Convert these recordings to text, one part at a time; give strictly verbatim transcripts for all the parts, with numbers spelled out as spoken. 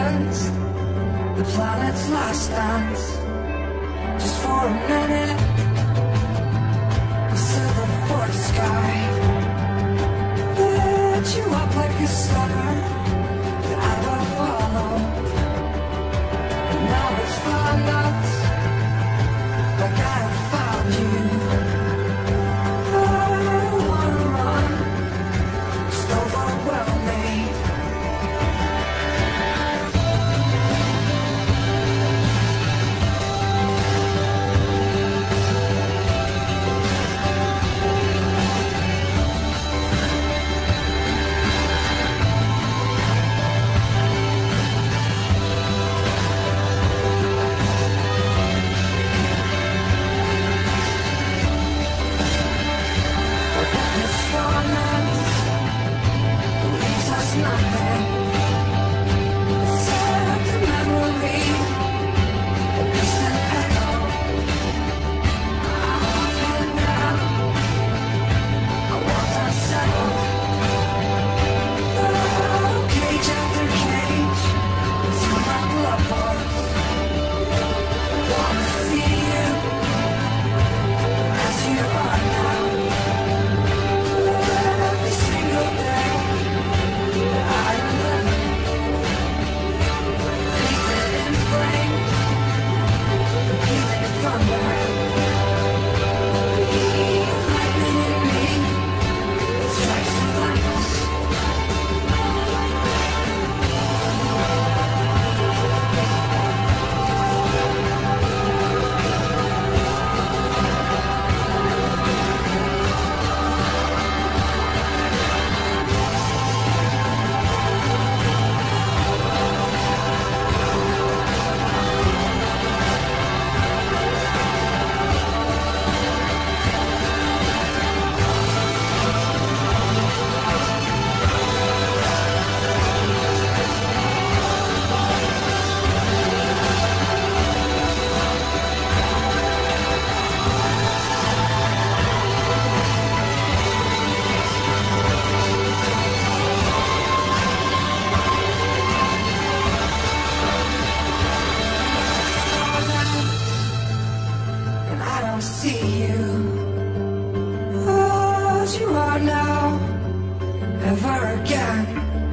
against the planet's last dance. Just for a minute, the silver foot sky lit you up like a star that I will follow. And now it's found us, like I have found you. I don't wanna run, just overwhelm me. Nothing except a memory, a distant echo. I'm up and down, I want unsettled. Oh, cage after cage, until my blood pours. I wanna see you as you are now. Every single day I live, breathing in flames, breathing thunder. Breathe lightning in me, it strikes relentless. See you as you are now, ever again.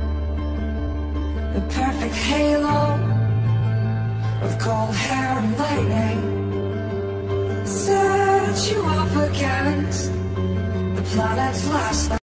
The perfect halo of cold hair and lightning set you up against the planet's last